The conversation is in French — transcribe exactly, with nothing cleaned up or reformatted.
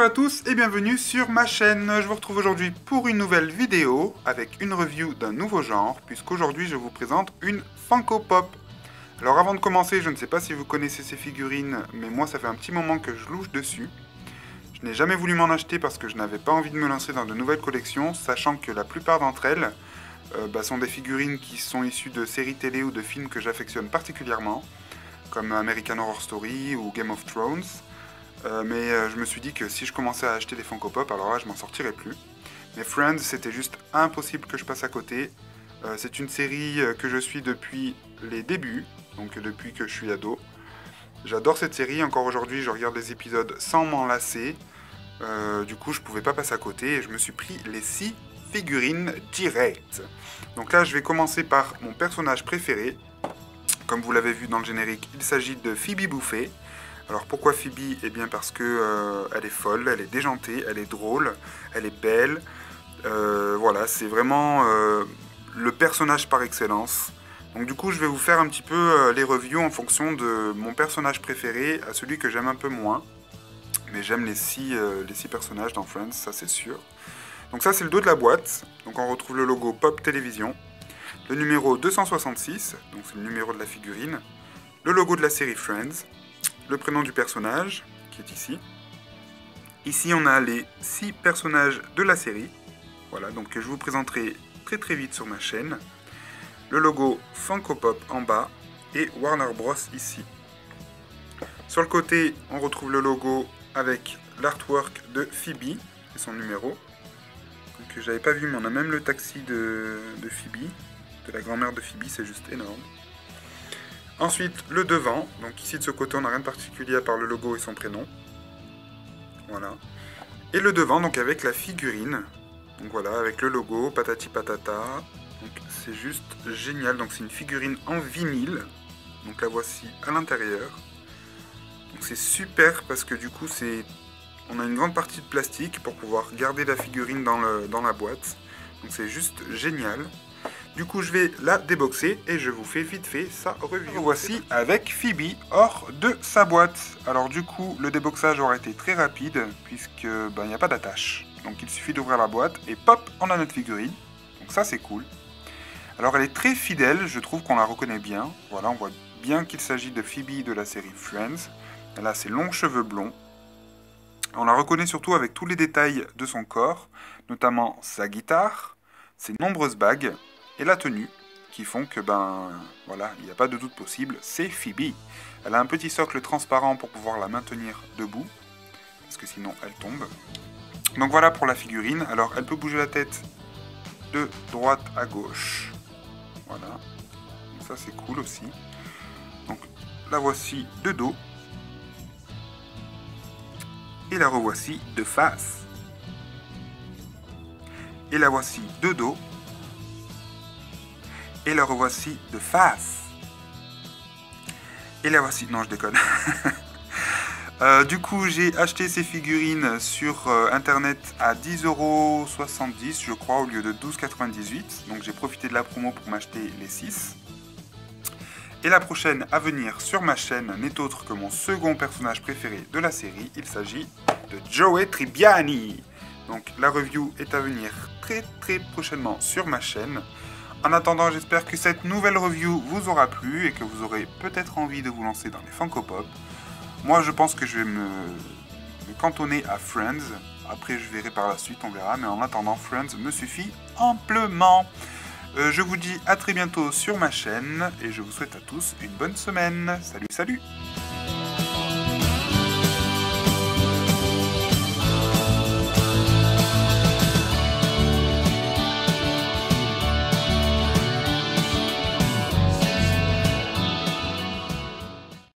Bonjour à tous et bienvenue sur ma chaîne. Je vous retrouve aujourd'hui pour une nouvelle vidéo avec une review d'un nouveau genre, puisqu'aujourd'hui je vous présente une Funko Pop. Alors avant de commencer, je ne sais pas si vous connaissez ces figurines, mais moi ça fait un petit moment que je louche dessus. Je n'ai jamais voulu m'en acheter parce que je n'avais pas envie de me lancer dans de nouvelles collections, sachant que la plupart d'entre elles euh, bah, sont des figurines qui sont issues de séries télé ou de films que j'affectionne particulièrement, comme American Horror Story ou Game of Thrones. Euh, mais euh, je me suis dit que si je commençais à acheter des Funko Pop, alors là je m'en sortirais plus. Mais Friends, c'était juste impossible que je passe à côté. Euh, c'est une série euh, que je suis depuis les débuts, donc depuis que je suis ado. J'adore cette série, encore aujourd'hui je regarde des épisodes sans m'en lasser. Euh, du coup je pouvais pas passer à côté et je me suis pris les six figurines directes. Donc là je vais commencer par mon personnage préféré. Comme vous l'avez vu dans le générique, il s'agit de Phoebe Buffay. Alors pourquoi Phoebe? Eh bien parce que euh, elle est folle, elle est déjantée, elle est drôle, elle est belle. Euh, voilà, c'est vraiment euh, le personnage par excellence. Donc du coup, je vais vous faire un petit peu euh, les reviews en fonction de mon personnage préféré à celui que j'aime un peu moins. Mais j'aime les six, euh, les six personnages dans Friends, ça c'est sûr. Donc ça c'est le dos de la boîte. Donc on retrouve le logo Pop Télévision. Le numéro deux cent soixante-six, donc c'est le numéro de la figurine. Le logo de la série Friends. Le prénom du personnage, qui est ici. Ici, on a les six personnages de la série. Voilà, donc que je vous présenterai très très vite sur ma chaîne. Le logo Funko Pop en bas et Warner Bros ici. Sur le côté, on retrouve le logo avec l'artwork de Phoebe et son numéro. Donc j'avais pas vu, mais on a même le taxi de, de Phoebe, de la grand-mère de Phoebe, c'est juste énorme. Ensuite, le devant, donc ici de ce côté on n'a rien de particulier à part le logo et son prénom. Voilà. Et le devant, donc avec la figurine. Donc voilà, avec le logo, patati patata. Donc c'est juste génial, donc c'est une figurine en vinyle. Donc la voici à l'intérieur. Donc c'est super parce que du coup c'est... on a une grande partie de plastique pour pouvoir garder la figurine dans, le, dans la boîte. Donc c'est juste génial. Du coup, je vais la déboxer et je vous fais vite fait sa review. Voici avec Phoebe hors de sa boîte. Alors du coup, le déboxage aura été très rapide puisque ben, il n'y a pas d'attache. Donc il suffit d'ouvrir la boîte et pop, on a notre figurine. Donc ça c'est cool. Alors elle est très fidèle, je trouve qu'on la reconnaît bien. Voilà, on voit bien qu'il s'agit de Phoebe de la série Friends. Elle a ses longs cheveux blonds. On la reconnaît surtout avec tous les détails de son corps, notamment sa guitare, ses nombreuses bagues et la tenue, qui font que, ben, voilà, il n'y a pas de doute possible, c'est Phoebe. Elle a un petit socle transparent pour pouvoir la maintenir debout, parce que sinon elle tombe. Donc voilà pour la figurine. Alors elle peut bouger la tête de droite à gauche. Voilà. Donc ça c'est cool aussi. Donc la voici de dos. Et la revoici de face. Et la voici de dos. Et la revoici de face. Et la voici... Non, je déconne. euh, du coup, j'ai acheté ces figurines sur euh, internet à dix euros soixante-dix, je crois, au lieu de douze euros quatre-vingt-dix-huit. Donc j'ai profité de la promo pour m'acheter les six. Et la prochaine à venir sur ma chaîne n'est autre que mon second personnage préféré de la série. Il s'agit de Joey Tribbiani. Donc la review est à venir très très prochainement sur ma chaîne. En attendant, j'espère que cette nouvelle review vous aura plu et que vous aurez peut-être envie de vous lancer dans les Funko Pop. Moi, je pense que je vais me, me cantonner à Friends. Après, je verrai par la suite, on verra. Mais en attendant, Friends me suffit amplement. Euh, je vous dis à très bientôt sur ma chaîne et je vous souhaite à tous une bonne semaine. Salut, salut!